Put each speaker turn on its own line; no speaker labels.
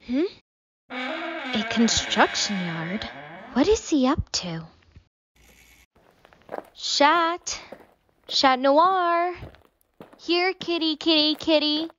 A construction yard? What is he up to? Chat Noir. Here, kitty, kitty, kitty.